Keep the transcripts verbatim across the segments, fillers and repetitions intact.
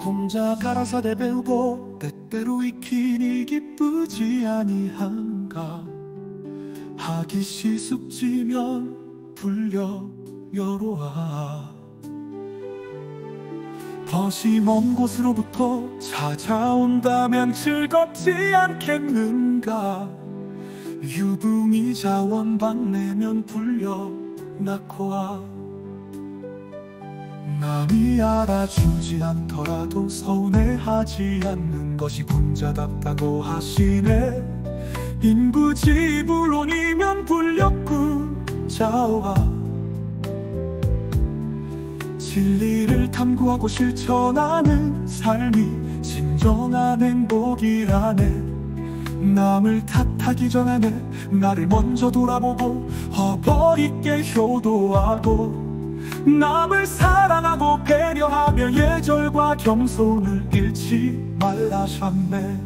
공자 가라사대 배우고 때때로 익히니 기쁘지 아니한가. 하기시 숙지면 불려 여로와. 벗이 먼 곳으로부터 찾아온다면 즐겁지 않겠는가. 유붕이 자원반내면 불려 낳고와. 남이 알아주지 않더라도 서운해하지 않는 것이 군자답다고 하시네. 인부지불론이면 불렸군자와. 진리를 탐구하고 실천하는 삶이 진정한 행복이라네. 남을 탓하기 전에 나를 먼저 돌아보고 허벌있게 효도하고 남을 사랑하고 배려하며 예절과 겸손을 잃지 말라셨네.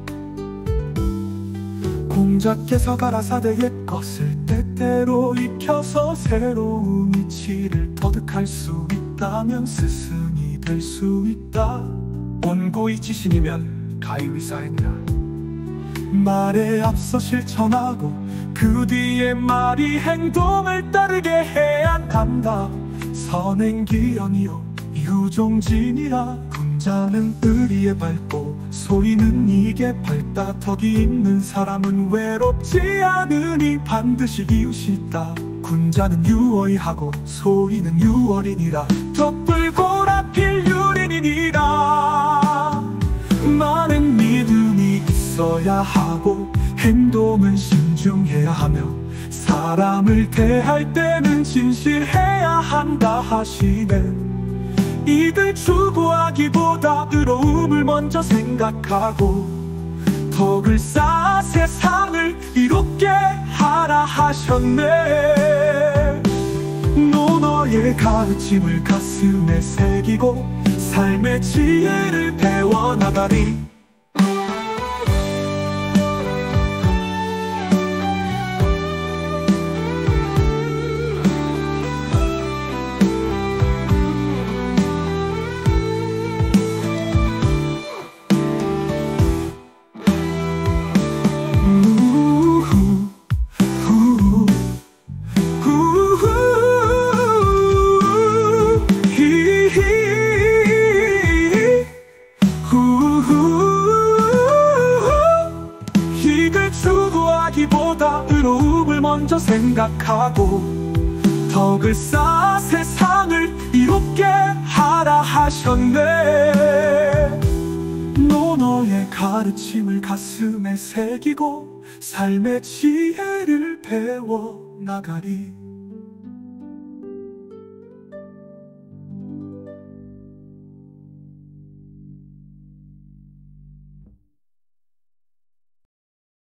공자께서 가라사대 옛것을 때때로 익혀서 새로운 이치를 터득할 수 있다면 스승이 될 수 있다. 온고이 지신이면 가히위사이니라. 말에 앞서 실천하고 그 뒤에 말이 행동을 따르게 해야 한다. 선행기연이요 유종진이라. 군자는 의리에 밝고 소리는 이게 밝다. 덕이 있는 사람은 외롭지 않으니 반드시 이웃이 있다. 군자는 유어이하고 소리는 유어리니라. 덕불고라필 유린이니라. 많은 믿음이 있어야 하고 행동은 신중해야 하며 사람을 대할 때는 진실해야 한다 하시네. 이득 추구하기보다 의로움을 먼저 생각하고 덕을 쌓아 세상을 이롭게 하라 하셨네. 노너의 가르침을 가슴에 새기고 삶의 지혜를 배워나가리. 추구하기보다 의로움을 먼저 생각하고 덕을 쌓아 세상을 이롭게 하라 하셨네. 노너의 가르침을 가슴에 새기고 삶의 지혜를 배워 나가리.